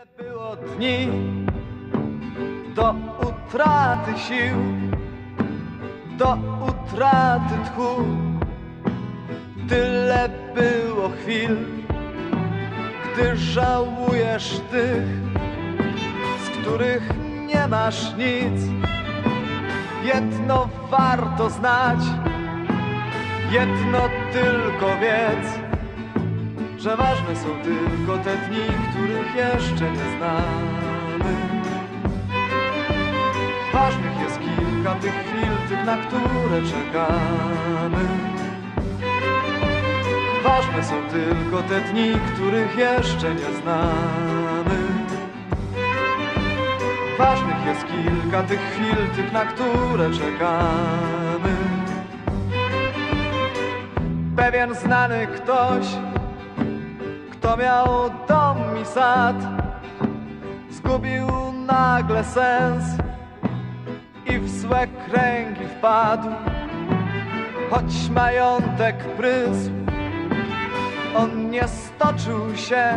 Było dni do utraty sił, do utraty tchu. Tyle było chwil, gdy żałujesz tych, z których nie masz nic. Jedno warto znać, jedno tylko wiedz, że ważne są tylko te dni, których jeszcze nie znamy. Ważnych jest kilka tych chwil, tych, na które czekamy. Ważne są tylko te dni, których jeszcze nie znamy. Ważnych jest kilka tych chwil, tych, na które czekamy. Pewien znany ktoś, kto miał dom i sad, zgubił nagle sens i w złe kręgi wpadł. Choć majątek prysł, on nie stoczył się,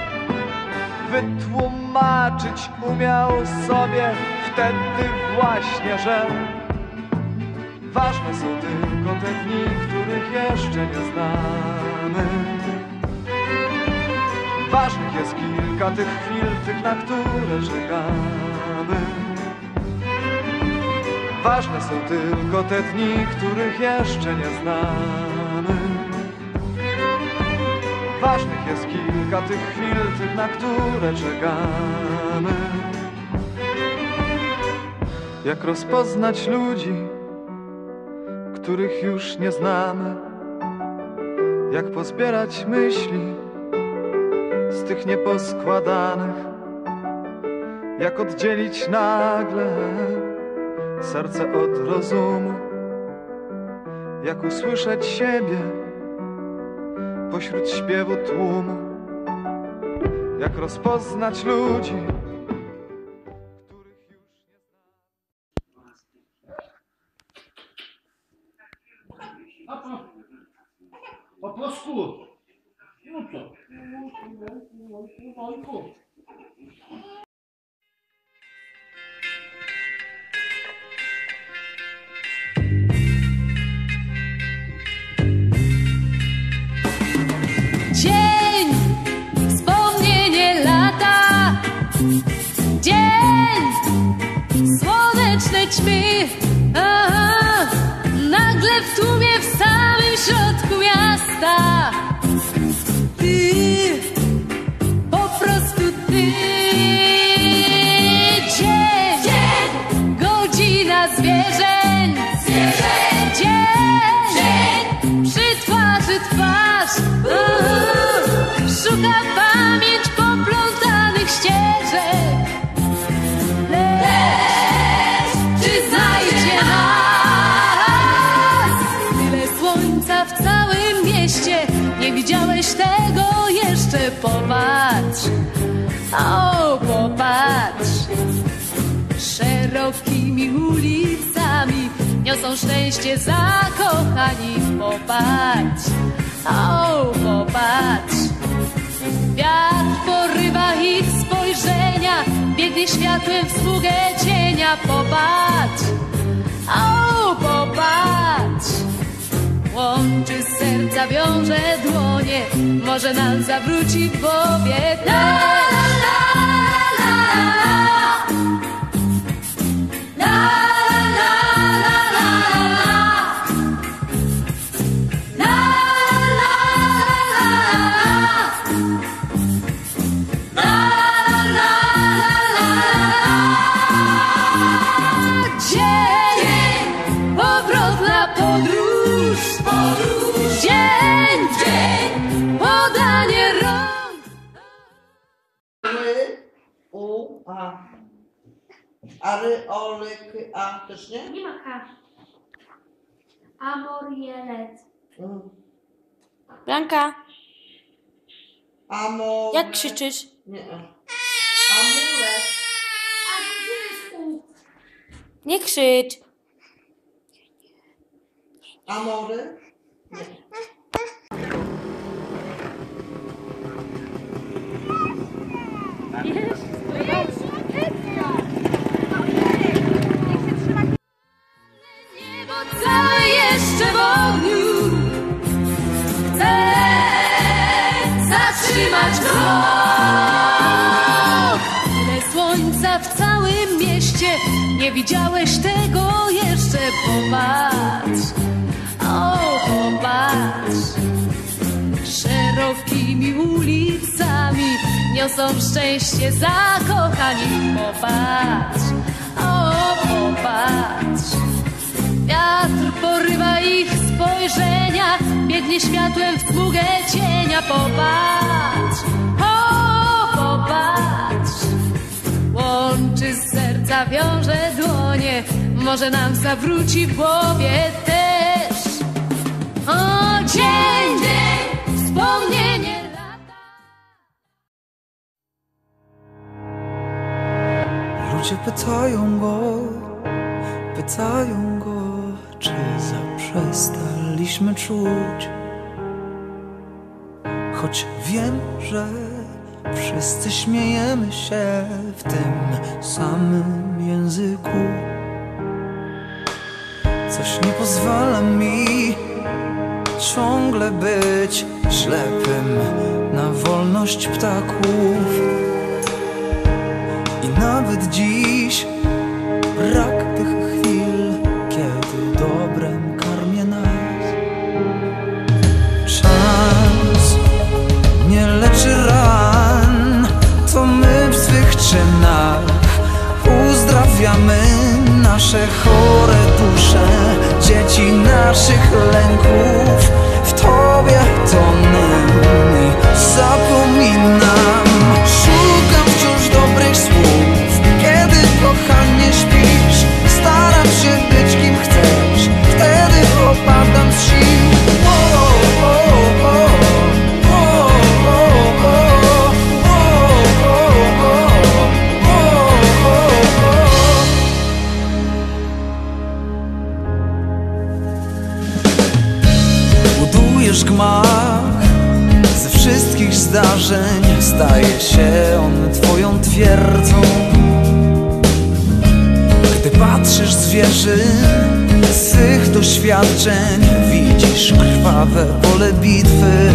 wytłumaczyć umiał sobie wtedy właśnie, że ważne są tylko te dni, których jeszcze nie znamy. Ważnych jest kilka tych chwil, tych, na które czekamy. Ważne są tylko te dni, których jeszcze nie znamy. Ważnych jest kilka tych chwil, tych, na które czekamy. Jak rozpoznać ludzi, których już nie znamy? Jak pozbierać myśli z tych nieposkładanych? Jak oddzielić nagle serce od rozumu? Jak usłyszeć siebie pośród śpiewu tłumu? Jak rozpoznać ludzi, których już nie znam? Po polsku. No co? Dzień, wspomnienie lata. Dzień, słoneczne ćmy. Aha, nagle w tłumie, w samym środku miasta. Ty, po prostu ty. Dzień, godzina zwierzeń. Dzień, przy twarzy twarz. Szuka pamięć poplątanych ścieżek. Lecz czy znajdzie nas? Tyle słońca w całym mieście, nie widziałeś tego jeszcze. Popatrz, o popatrz. Szerokimi ulicami niosą szczęście zakochani. Popatrz, o popatrz. Wiatr porywa ich spojrzenia, biegnie światłem w sługę cienia. Popatrz, o popatrz. Łączy serca, wiąże dłonie, może nam zawróci w głowie. La, la, la, la, la, la, la. Dzień, podanie rąk. A. Ary, oly, a też nie? Nie ma K. Amorielet. Blanka, Amor. jak krzyczysz? Nie. Amulet. A gdzie jest U? Nie krzycz. Amory? Nie. Jest. Tyle słońca w całym mieście, nie widziałeś tego jeszcze. Popatrz, o popatrz, szerokimi ulicami niosą szczęście zakochani. Popatrz, o popatrz, wiatr porywa ich spojrzenia, biegnie światłem w smugę cienia. Popatrz, o popatrz, łączy z serca, wiąże dłonie, może nam zawróci w głowie też. O dzień, dzień, wspomnienie lata. Ludzie pytają go, czy zaprzestaliśmy czuć. Choć wiem, że wszyscy śmiejemy się w tym samym języku. Coś nie pozwala mi ciągle być ślepym na wolność ptaków. I nawet dziś brak tych chwil, kiedy dobrem karmię nas. Czas nie leczy ran, to my w swych czynach uzdrawiamy nasze chore dusze, dzieci naszych lęków. W Tobie tonę i zapominam. Szukam wciąż dobrych słów, kiedy kochanie śpisz. Staram się być kim chcesz, wtedy opadam z sił. Budujesz gmach, ze wszystkich zdarzeń staje się on twoją twierdzą. Gdy patrzysz z wieży swych doświadczeń, widzisz krwawe pole bitwy.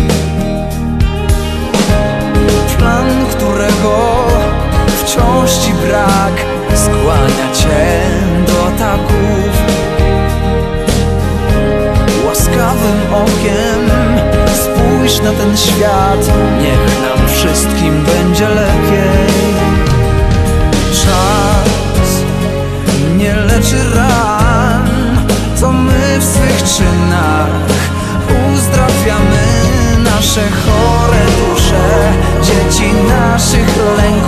Plan, którego wciąż ci brak, skłania cię do ataków. Łaskawym okiem spójrz na ten świat, niech nam wszystkim będzie lepiej. Czas nie leczy ran, to my w swych czynach uzdrawiamy nasze chore dusze, dzieci naszych lęków.